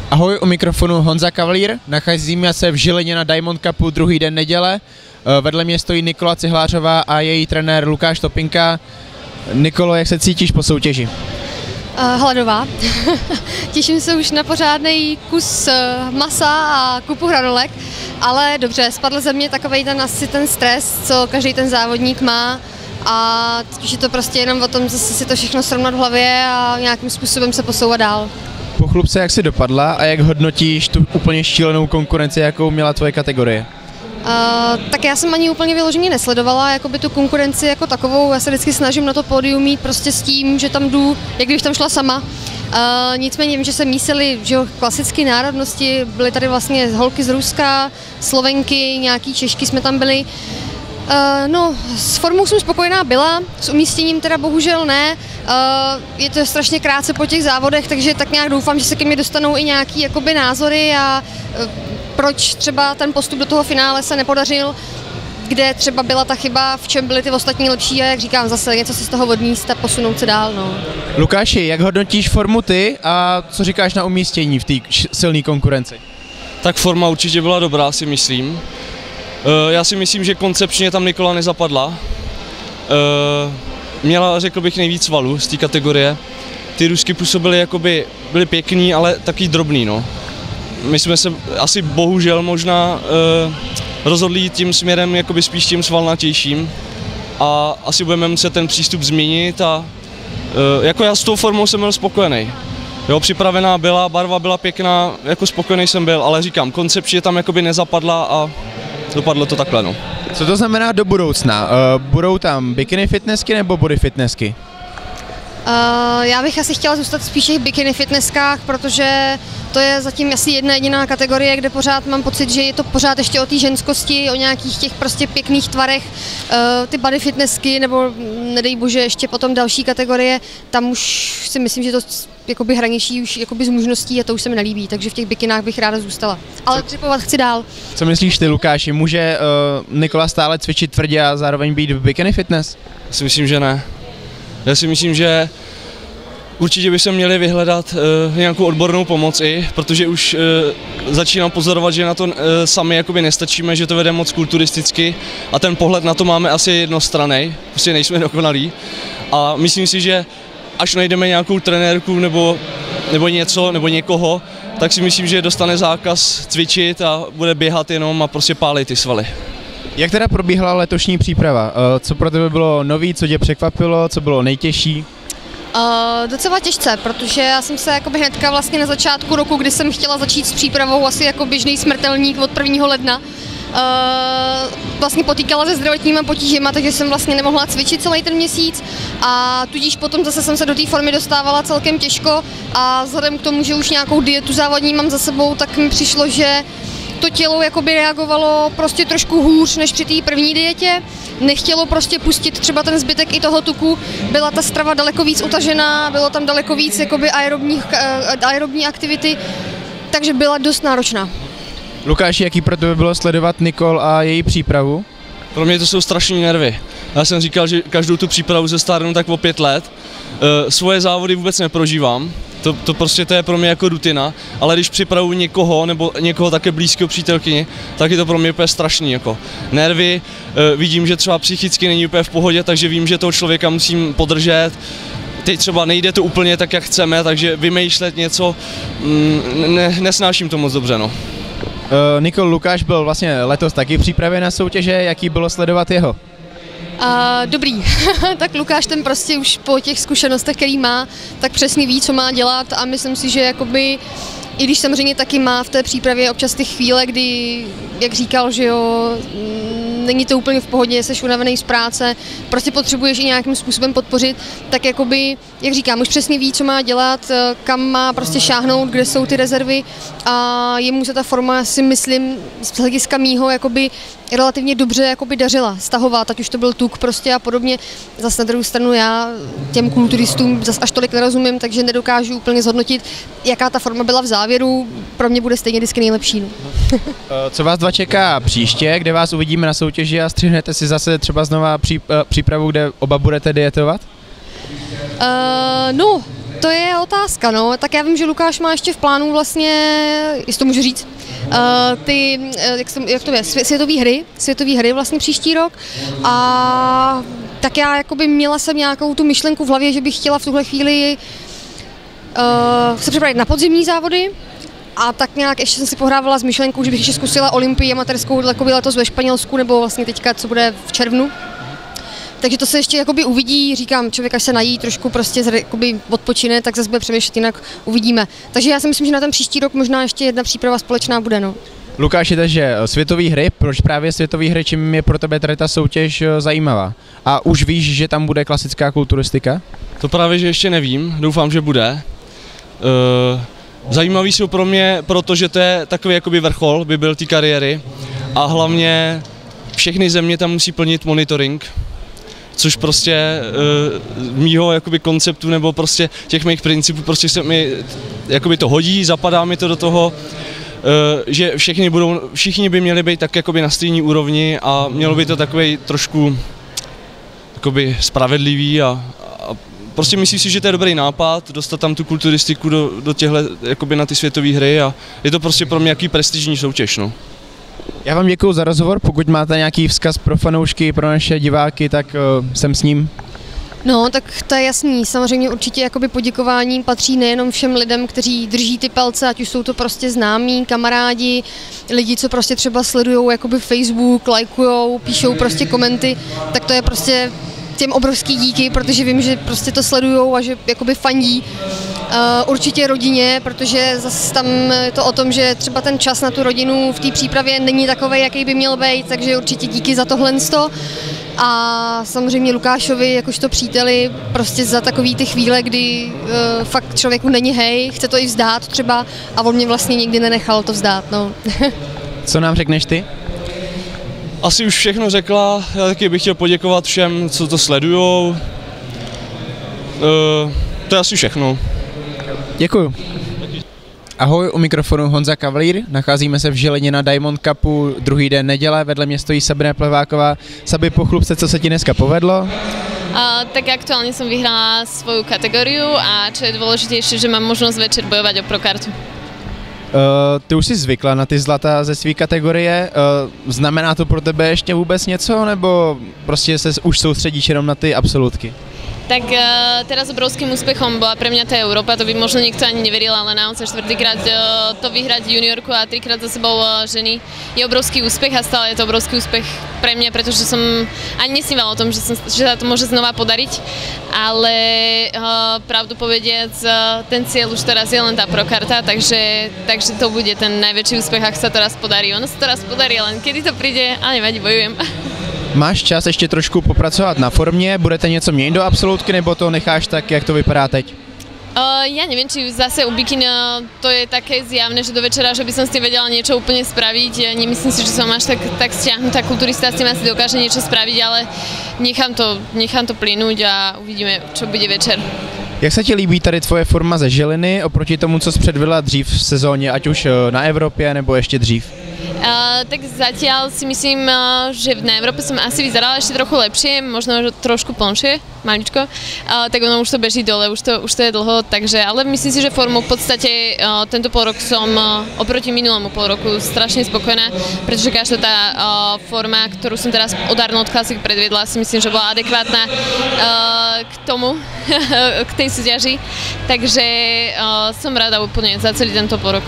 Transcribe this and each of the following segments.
Ahoj, u mikrofonu Honza Kavalír, nacházíme se v Žilině na Diamond Cupu druhý den neděle. Vedle mě stojí Nikola Cihlářová a její trenér Lukáš Topinka. Nikolo, jak se cítíš po soutěži? Hladová. Těším se už na pořádný kus masa a kupu hranolek, ale dobře, spadl ze mě takovej ten stres, co každý ten závodník má, a spíš je to prostě jenom o tom zase si to všechno srovnat v hlavě a nějakým způsobem se posouvat dál. Pochlup se, jak jsi dopadla a jak hodnotíš tu úplně šílenou konkurenci, jakou měla tvoje kategorie? Tak já jsem ani úplně vyloženě nesledovala jakoby tu konkurenci jako takovou, já se vždycky snažím na to pódium mít prostě s tím, že tam jdu, jak když tam šla sama. Nicméně vím, že se mísily, že jo, klasické národnosti, byly tady vlastně holky z Ruska, Slovenky, nějaký Češky jsme tam byli. No, s formou jsem spokojená byla, s umístěním teda bohužel ne. Je to strašně krátce po těch závodech, takže tak nějak doufám, že se ke mně dostanou i nějaký jakoby názory a proč třeba ten postup do toho finále se nepodařil, kde třeba byla ta chyba, v čem byly ty ostatní lepší a jak říkám, zase něco si z toho odníst a posunout se dál. No. Lukáši, jak hodnotíš formu ty a co říkáš na umístění v té silné konkurenci? Tak forma určitě byla dobrá, si myslím. Já si myslím, že koncepčně tam Nikola nezapadla. Měla, řekl bych, nejvíc valů z té kategorie. Ty rusky působily jakoby, byly pěkný, ale taky drobný, no. My jsme se asi bohužel možná rozhodli jít tím směrem jakoby spíš tím svalnatějším a asi budeme muset ten přístup změnit a jako já s tou formou jsem byl spokojený. Jo, připravená byla, barva byla pěkná, jako spokojený jsem byl, ale říkám, koncepčně tam jakoby nezapadla a dopadlo to takhle, no. Co to znamená do budoucna? Budou tam bikini fitnessky nebo body fitnessky? Já bych asi chtěla zůstat spíše v bikini fitnesskách, protože to je zatím asi jedna jediná kategorie, kde pořád mám pocit, že je to pořád ještě o té ženskosti, o nějakých těch prostě pěkných tvarech. Ty body fitnessky nebo nedej bože ještě potom další kategorie, tam už si myslím, že to jakoby hraničí už jakoby z možností a to už se mi nelíbí, takže v těch bikinách bych ráda zůstala. Ale tripovat chci dál. Co myslíš ty, Lukáši, může Nikola stále cvičit tvrdě a zároveň být v bikini fitness? Já si myslím, že ne. Já si myslím, že určitě by se měli vyhledat nějakou odbornou pomoc i, protože už začínám pozorovat, že na to sami jakoby nestačíme, že to vede moc kulturisticky a ten pohled na to máme asi jednostranný, prostě nejsme dokonalí a myslím si, že až najdeme nějakou trenérku nebo něco, nebo někoho, tak si myslím, že dostane zákaz cvičit a bude běhat jenom a prostě pálit ty svaly. Jak teda probíhala letošní příprava? Co pro tebe bylo nový, co tě překvapilo, co bylo nejtěžší? Docela těžce, protože já jsem se jakoby hnedka vlastně na začátku roku, kdy jsem chtěla začít s přípravou asi jako běžný smrtelník od 1. ledna, vlastně potýkala se zdravotníma potížema, takže jsem vlastně nemohla cvičit celý ten měsíc a tudíž potom zase jsem se do té formy dostávala celkem těžko a vzhledem k tomu, že už nějakou dietu závodní mám za sebou, tak mi přišlo, že to tělo jakoby reagovalo prostě trošku hůř než při té první dietě. Nechtělo prostě pustit třeba ten zbytek i toho tuku, byla ta strava daleko víc utažená, bylo tam daleko víc jakoby aerobní aktivity, takže byla dost náročná. Lukáši, jaký pro tebe bylo sledovat Nikol a její přípravu? Pro mě to jsou strašné nervy. Já jsem říkal, že každou tu přípravu se stárnu tak o 5 let. Svoje závody vůbec neprožívám. To prostě to je pro mě jako rutina, ale když připravuji někoho nebo někoho také blízkého přítelkyni, tak je to pro mě úplně strašný. Jako. Nervy, vidím, že třeba psychicky není úplně v pohodě, takže vím, že toho člověka musím podržet. Teď třeba nejde to úplně tak, jak chceme, takže vymýšlet něco, nesnáším to moc dobře. No. Nikol, Lukáš byl vlastně letos taky v přípravě na soutěže, jaký bylo sledovat jeho? Dobrý, tak Lukáš ten prostě už po těch zkušenostech, který má, tak přesně ví, co má dělat a myslím si, že jakoby, i když samozřejmě taky má v té přípravě občas ty chvíle, kdy, jak říkal, že jo, není to úplně v pohodě, jsi unavený z práce, prostě potřebuješ i nějakým způsobem podpořit, tak jakoby, jak říkám, už přesně ví, co má dělat, kam má prostě šáhnout, kde jsou ty rezervy a jemu se ta forma, si myslím, z hlediska mýho, jakoby relativně dobře jakoby dařila stahovat, ať už to byl tuk prostě a podobně. Zase na druhou stranu já těm kulturistům zase až tolik nerozumím, takže nedokážu úplně zhodnotit, jaká ta forma byla v závěru, pro mě bude stejně vždycky nejlepší. No. Co vás dva čeká příště, kde vás uvidíme na soutěži a střihnete si zase třeba znova přípravu, kde oba budete dietovat? No, To je otázka, no. Tak já vím, že Lukáš má ještě v plánu vlastně, jestli to můžu říct, jak to je, světové hry vlastně příští rok. A tak já jakoby měla jsem nějakou tu myšlenku v hlavě, že bych chtěla v tuhle chvíli se připravit na podzimní závody. A tak nějak ještě jsem si pohrávala s myšlenkou, že bych ještě zkusila Olympii amatérskou letos ve Španělsku, nebo vlastně teďka, co bude v červnu. Takže to se ještě jakoby uvidí, říkám, člověk až se nají, trošku prostě jakoby odpočine, tak zase bude přemýšlet, jinak uvidíme. Takže já si myslím, že na ten příští rok možná ještě jedna příprava společná bude, no. Lukáši, takže světové hry, proč právě světové hry, čím je pro tebe tady ta soutěž zajímavá? A už víš, že tam bude klasická kulturistika? To právě, že ještě nevím, doufám, že bude. Zajímavý jsou pro mě, protože to je takový jakoby vrchol, by byl té kariéry a hlavně všechny země tam musí plnit monitoring, což prostě mýho jakoby konceptu nebo prostě těch mých principů prostě se mi jakoby to hodí, zapadá mi to do toho, že všichni by měli být tak jakoby na stejné úrovni a mělo by to takový trošku jakoby spravedlivý a prostě myslím si, že to je dobrý nápad, dostat tam tu kulturistiku do těchto, jakoby na ty světové hry a je to prostě pro mě jaký prestižní soutěž, no. Já vám děkuju za rozhovor, pokud máte nějaký vzkaz pro fanoušky, pro naše diváky, tak jsem s ním. No, tak to je jasný. Samozřejmě určitě jakoby poděkování patří nejenom všem lidem, kteří drží ty palce, ať už jsou to prostě známí, kamarádi, lidi, co prostě třeba sledujou jakoby Facebook, lajkujou, píšou prostě komenty, tak to je prostě těm obrovský díky, protože vím, že prostě to sledujou a že jakoby fandí. Určitě rodině, protože zase tam je to o tom, že třeba ten čas na tu rodinu v té přípravě není takovej, jaký by měl být, takže určitě díky za tohle. A samozřejmě Lukášovi, jakožto příteli, prostě za takový ty chvíle, kdy fakt člověku není hej, chce to i vzdát třeba a on mě vlastně nikdy nenechal to vzdát, no. Co nám řekneš ty? Asi už všechno řekla, já taky bych chtěl poděkovat všem, co to sledujou. To je asi všechno. Děkuju. Ahoj, u mikrofonu Honza Kavalír, nacházíme se v Žilině na Diamond Cupu, druhý den neděle, vedle mě stojí Sabina Pleváková. Sabi, pochlub se, co se ti dneska povedlo? Tak aktuálne som vyhrala svoju kategóriu a čo je dôležitejšie, že mám možnosť večer bojovať o prokartu. Ty už jsi zvykla na ty zlata ze své kategorie, znamená to pro tebe ještě vůbec něco, nebo prostě se už soustředíš jenom na ty absolutky? Tak teraz obrovským úspechom bola pre mňa tá Európa, to by možno niekto ani neveril, ale naozaj štvrtýkrát to vyhrať juniorku a trikrát za sebou ženy je obrovský úspech a stále je to obrovský úspech pre mňa, pretože som ani nesnívala o tom, že sa to môže znova podariť, ale pravdu povediac, ten cieľ už teraz je len tá prokarta, takže to bude ten najväčší úspech, ak sa to raz podarí. Ono sa to raz podarí, len kedy to príde, ale nevadí, bojujem. Máš čas ještě trošku popracovat na formě, budete něco měnit do absolutky, nebo to necháš tak, jak to vypadá teď? Ja neviem, či zase u bikini to je také zjavné, že do večera, že by som s tým vedela niečo úplne spraviť. Nemyslím si, že som až tak stiahnutá kulturista, s tým asi dokáže niečo spraviť, ale nechám to plynúť a uvidíme, čo bude večer. Jak se ti líbí tady tvoje forma ze Žiliny oproti tomu, co jsi předvedla dřív v sezóně, ať už na Evropě nebo ještě dřív? Tak zatiaľ si myslím, že na Európe som asi vyzerala ešte trochu lepšie, možno trošku plnšie, maličko, tak ono už to beží dole, už to je dlho, takže, ale myslím si, že formu v podstate tento pol rok som oproti minulému pol roku strašne spokojná, pretože každá tá forma, ktorú som teraz od Arnold Classic predviedla, si myslím, že bola adekvátna k tomu, k tej súťaži, takže som rada úplne za celý tento pol rok.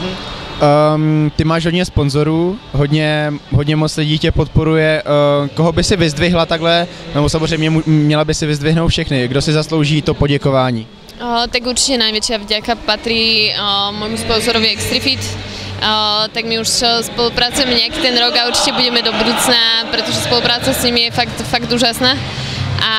Ty máš hodně sponzorů, hodně moc lidí tě podporuje. Koho by si vyzdvihla takhle, nebo samozřejmě měla by si vyzdvihnout všechny, kdo si zaslouží to poděkování? Tak určite najväčšia vďaka patrí môjmu sponzorovi Extrifit. Tak my už spolupracujeme nejaký ten rok a určite budeme do budúcna, pretože spolupráca s nimi je fakt úžasná. A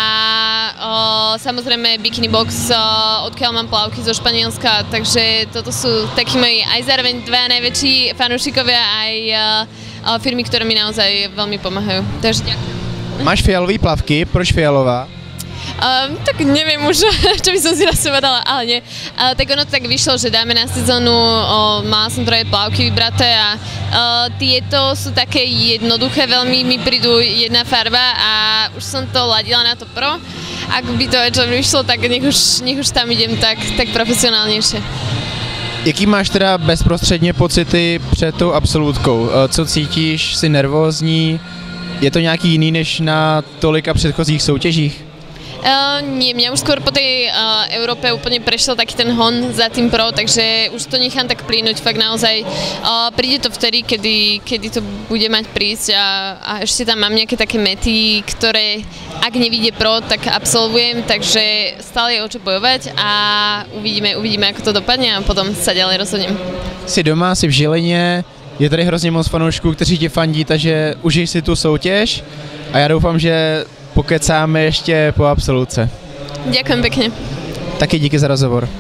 samozrejme Bikini Box, odkiaľ mám plavky zo Španielska, takže toto sú takí moji aj zároveň dva najväčší fanúšikovia, aj firmy, ktoré mi naozaj veľmi pomáhajú. Takže ďakujem. Máš fialový plavky, proč fialová? Tak neviem už, čo by som si raz povedala, ale nie. Tak ono tak vyšlo, že dáme na sezónu, mala som troje plavky vybraté a tieto sú také jednoduché, veľmi mi prídu jedna farba a už som to ladila na to pro ak by to večer vyšlo, tak nech už tam idem tak profesionálnejšie. Jaký máš teda bezprostředně pocity před tou absolutkou? Co cítíš? Jsi nervózní? Je to nějaký jiný než na tolika předchozích soutěžích? Nie, mňa už skôr po tej Európe úplne prešiel taký ten hon za tým pro, takže už to nechám tak plynúť, fakt naozaj príde to vtedy, kedy to bude mať prísť a ešte tam mám nejaké také mety, ktoré ak nevíde pro, tak absolvujem, takže stále je o čo bojovať a uvidíme, ako to dopadne a potom sa ďalej rozhodnem. Jsi doma, jsi v Žilině, je tady hrozně moc fanoušků, kteří ti fandí, takže užij si tu soutěž a já doufám, že pokecáme ještě po absolutce. Ďakujem pekne. Taky díky za rozhovor.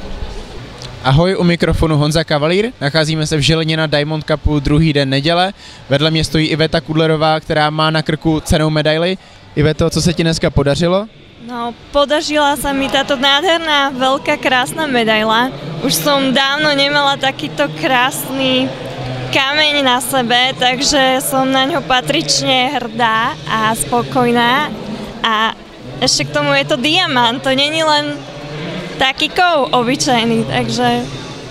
Ahoj, u mikrofonu Honza Kavalír, nacházíme se v Žilině na Diamond Cupu druhý den neděle. Vedle mě stojí Iveta Kudlerová, která má na krku cennou medaili. Iveto, co se ti dneska podařilo? No, podařila sa mi táto nádherná, veľká, krásna medaila. Už som dávno nemala takýto krásny kameň na sebe, takže som na ňo patrične hrdá a spokojná. A ešte k tomu je to diamant, to není len taký kov obyčejný, takže...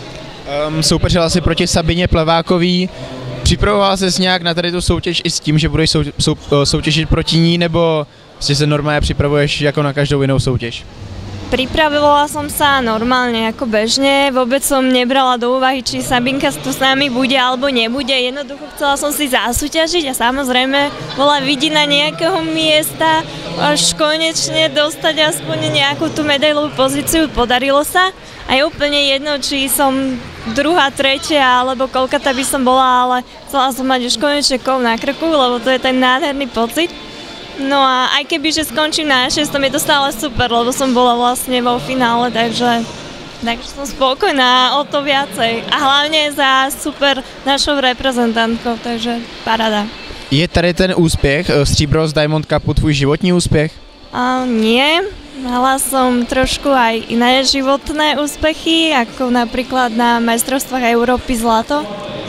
Soupeřila si proti Sabině Plevákový. Připravovala ses nějak na tady tu soutěž i s tím, že budeš soutěžit proti ní, nebo si se normálně připravuješ jako na každou jinou soutěž? Pripravovala som sa normálne ako bežne, vôbec som nebrala do úvahy, či Sabinka tu s nami bude alebo nebude. Jednoducho chcela som si zasúťažiť a samozrejme bola vidina nejakého miesta, až konečne dostať aspoň nejakú tú medailovú pozíciu. Podarilo sa a je úplne jedno, či som druhá, tretia alebo koľkata by som bola, ale chcela som mať už konečne kov na krku, lebo to je ten nádherný pocit. No a aj keby, že skončím na 6, je to stále super, lebo som bola vlastne vo finále, takže som spokojná o to viacej. A hlavne za super našou reprezentantkou, takže paráda. Je tady ten úspěch, stříbro z Diamond Cupu, tvůj životní úspěch? Nie, mala som trošku aj iné životné úspechy, ako napríklad na majstrovstvách Európy zlato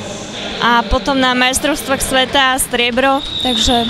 a potom na majstrovstvách sveta striebro, takže...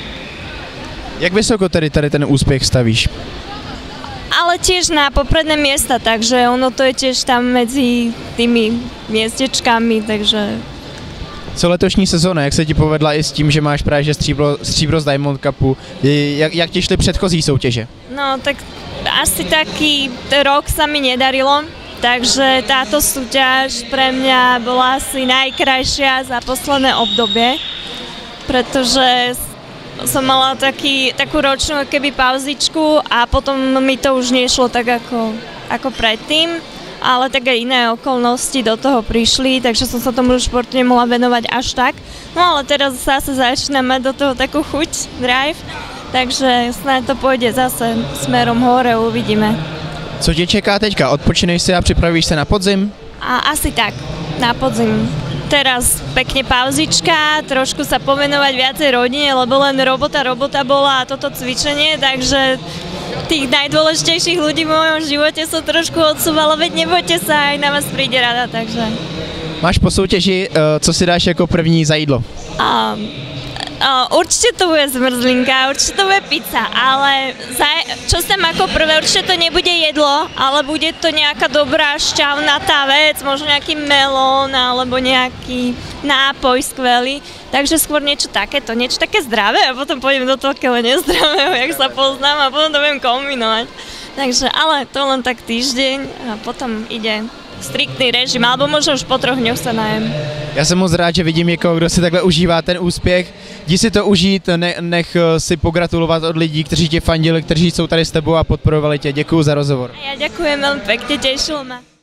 Jak vysoko tady ten úspěch stavíš? Ale tiež na popredné miesta, takže ono to je tiež tam medzi tými miestečkami, takže... Co letošní sezóna, jak se ti povedla i s tím, že máš právě že stříbro z Diamond Cupu, jak ti šly předchozí soutěže? No tak asi taký rok sa mi nedarilo, takže táto súťaž pre mňa bola asi najkrajšia za posledné obdobie, pretože som mala takú ročnú keby pauzičku a potom mi to už nešlo tak ako predtým, ale tak aj iné okolnosti do toho prišli, takže som sa tomu športu nemohla venovať až tak. No ale teraz zase začínam mať do toho takú chuť, drive, takže snáď to pôjde zase smerom hore, uvidíme. Co tě čeká teďka? Odpočineš si a připravíš se na podzim? A asi tak, na podzim. Teraz pekne pauzička, trošku sa povenovať viacej rodine, lebo len robota bola a toto cvičenie, takže tých najdôležitejších ľudí v mojom živote som trošku odsúvala, veď nebojte sa, aj na vás príde rada, takže... Máš po soutěži, co si dáš jako první za jídlo? Určite to bude zmrzlinka, určite to bude pizza, ale čo sem ako prvé, určite to nebude jedlo, ale bude to nejaká dobrá šťavnatá vec, možno nejaký melón alebo nejaký nápoj skvelý, takže skôr niečo také zdravé a potom pôjdem do toho nezdravého, jak sa poznám a potom to budem kombinovať. Takže, ale to len tak týždeň a potom ide striktný režim, alebo možno už po 3 dňoch sa najem. Já jsem moc rád, že vidím někoho, kdo si takhle užívá ten úspěch. Jdi si to užít, nech si pogratulovat od lidí, kteří tě fandili, kteří jsou tady s tebou a podporovali tě. Děkuju za rozhovor. A ja ďakujem veľmi pekne, tešilo ma.